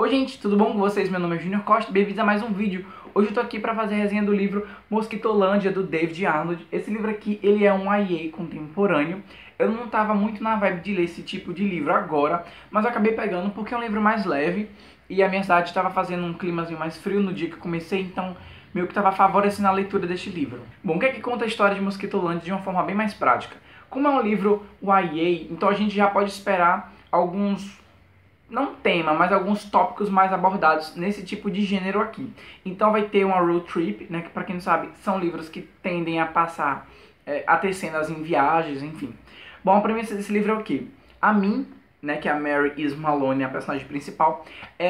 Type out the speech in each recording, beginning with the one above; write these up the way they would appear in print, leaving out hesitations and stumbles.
Oi gente, tudo bom com vocês? Meu nome é Junior Costa, bem-vindos a mais um vídeo. Hoje eu tô aqui pra fazer a resenha do livro Mosquitolândia, do David Arnold. Esse livro aqui, ele é um YA contemporâneo. Eu não tava muito na vibe de ler esse tipo de livro agora, mas eu acabei pegando porque é um livro mais leve e a minha cidade estava fazendo um climazinho mais frio no dia que eu comecei, então meio que estava favorecendo a leitura deste livro. Bom, o que é que conta a história de Mosquitolândia de uma forma bem mais prática? Como é um livro YA, então a gente já pode esperar alguns... não tema, mas alguns tópicos mais abordados nesse tipo de gênero aqui. Então vai ter uma road trip, né, que pra quem não sabe, são livros que tendem a passar, a ter cenas em viagens, enfim. Bom, a premissa desse livro é o quê? A Min, né, que é a Mary Is Malone, a personagem principal,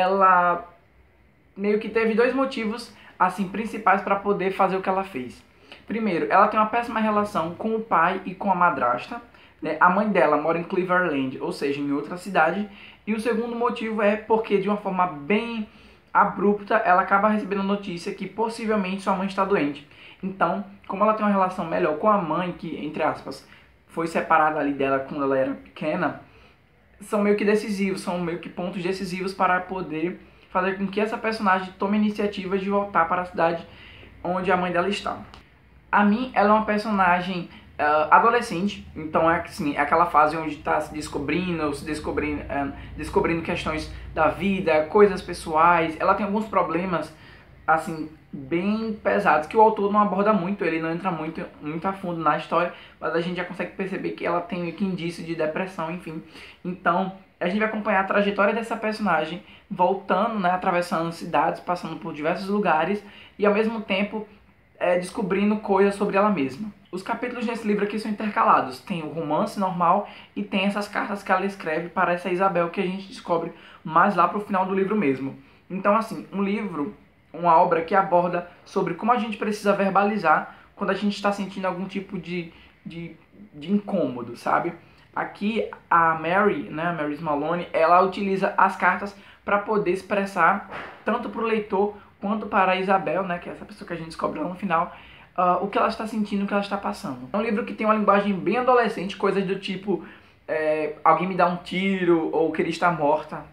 ela meio que teve dois motivos, assim, principais para poder fazer o que ela fez. Primeiro, ela tem uma péssima relação com o pai e com a madrasta, né? A mãe dela mora em Cleveland, ou seja, em outra cidade. E o segundo motivo é porque, de uma forma bem abrupta, ela acaba recebendo a notícia que possivelmente sua mãe está doente. Então, como ela tem uma relação melhor com a mãe, que, entre aspas, foi separada ali dela quando ela era pequena, são meio que decisivos, são meio que pontos decisivos para poder fazer com que essa personagem tome a iniciativa de voltar para a cidade onde a mãe dela está. A Min, ela é uma personagem adolescente, então é assim, é aquela fase onde está se descobrindo, descobrindo questões da vida, coisas pessoais. Ela tem alguns problemas assim bem pesados que o autor não aborda muito, ele não entra muito a fundo na história, mas a gente já consegue perceber que ela tem meio que indício de depressão, enfim. Então a gente vai acompanhar a trajetória dessa personagem voltando, né, atravessando cidades, passando por diversos lugares e ao mesmo tempo descobrindo coisas sobre ela mesma. Os capítulos desse livro aqui são intercalados. Tem o romance normal e tem essas cartas que ela escreve para essa Isabel, que a gente descobre mais lá pro final do livro mesmo. Então, assim, um livro, uma obra que aborda sobre como a gente precisa verbalizar quando a gente está sentindo algum tipo de incômodo, sabe? Aqui a Mary, né, a Mary Malone, ela utiliza as cartas para poder expressar tanto para o leitor quanto para a Isabel, né, que é essa pessoa que a gente descobre lá no final, o que ela está sentindo, o que ela está passando. É um livro que tem uma linguagem bem adolescente, coisas do tipo, alguém me dá um tiro, ou que ele está morta.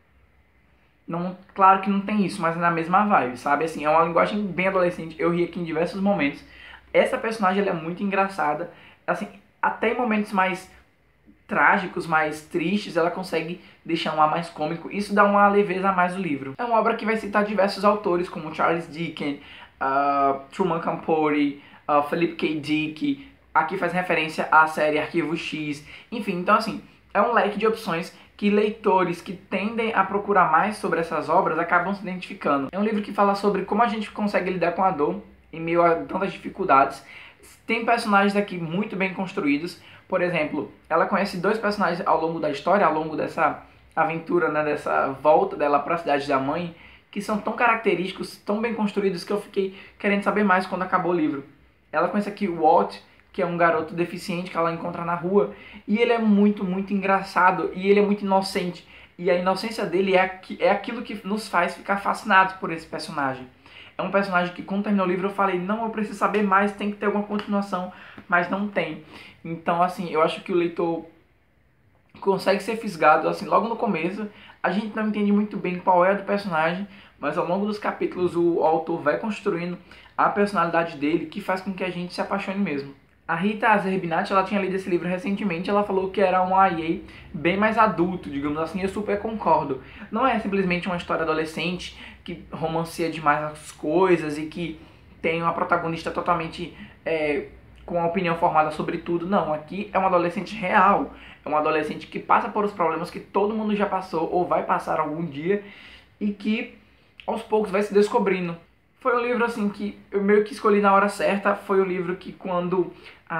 Não, claro que não tem isso, mas é na mesma vibe, sabe? Assim, é uma linguagem bem adolescente, eu ri aqui em diversos momentos. Essa personagem ela é muito engraçada, assim, até em momentos mais trágicos, mais tristes, ela consegue deixar um ar mais cômico. Isso dá uma leveza a mais do livro. É uma obra que vai citar diversos autores, como Charles Dickens, Truman Capote, Philip K. Dick. Aqui faz referência à série Arquivo X. Enfim, então assim, é um leque de opções que leitores que tendem a procurar mais sobre essas obras acabam se identificando. É um livro que fala sobre como a gente consegue lidar com a dor em meio a tantas dificuldades. Tem personagens aqui muito bem construídos. Por exemplo, ela conhece dois personagens ao longo da história, ao longo dessa aventura, né, dessa volta dela para a cidade da mãe, que são tão característicos, tão bem construídos, que eu fiquei querendo saber mais quando acabou o livro. Ela conhece aqui o Walt, que é um garoto deficiente que ela encontra na rua, e ele é muito, muito engraçado, e ele é muito inocente. E a inocência dele é aquilo que nos faz ficar fascinados por esse personagem. É um personagem que, quando terminou o livro, eu falei, não, eu preciso saber mais, tem que ter alguma continuação, mas não tem. Então, assim, eu acho que o leitor consegue ser fisgado, assim, logo no começo. A gente não entende muito bem qual é a do personagem, mas ao longo dos capítulos o autor vai construindo a personalidade dele, que faz com que a gente se apaixone mesmo. A Rita Zerbinati, ela tinha lido esse livro recentemente, ela falou que era um YA bem mais adulto, digamos assim, eu super concordo. Não é simplesmente uma história adolescente que romancia demais as coisas e que tem uma protagonista totalmente com a opinião formada sobre tudo. Não, aqui é um adolescente real, é um adolescente que passa por os problemas que todo mundo já passou ou vai passar algum dia e que aos poucos vai se descobrindo. Foi um livro assim que eu meio que escolhi na hora certa. Foi um livro que quando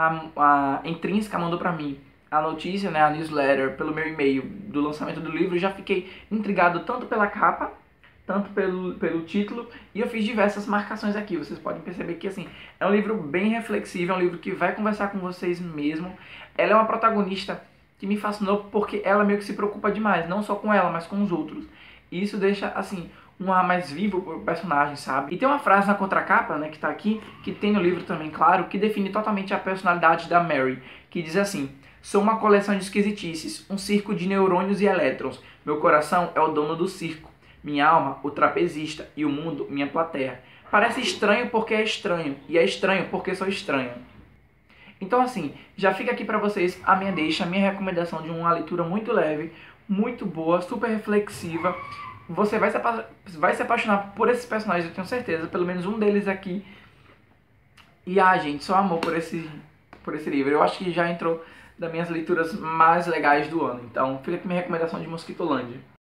a Intrínseca mandou pra mim a notícia, né, a newsletter, pelo meu e-mail do lançamento do livro, eu já fiquei intrigado tanto pela capa, tanto pelo título, e eu fiz diversas marcações aqui. Vocês podem perceber que assim, é um livro bem reflexivo, é um livro que vai conversar com vocês mesmo. Ela é uma protagonista que me fascinou porque ela meio que se preocupa demais, não só com ela, mas com os outros. E isso deixa, assim, um ar mais vivo pro personagem, sabe? E tem uma frase na contracapa, né, que tá aqui, que tem no livro também, claro, que define totalmente a personalidade da Mary, que diz assim: sou uma coleção de esquisitices, um circo de neurônios e elétrons. Meu coração é o dono do circo. Minha alma, o trapezista, e o mundo, minha plateia. Parece estranho porque é estranho, e é estranho porque sou estranho. Então assim, já fica aqui pra vocês a minha deixa, a minha recomendação de uma leitura muito leve, muito boa, super reflexiva. Você vai se apaixonar por esses personagens, eu tenho certeza, pelo menos um deles aqui. E gente, só amor por esse livro. Eu acho que já entrou das minhas leituras mais legais do ano. Então fica aqui minha recomendação de Mosquitolândia.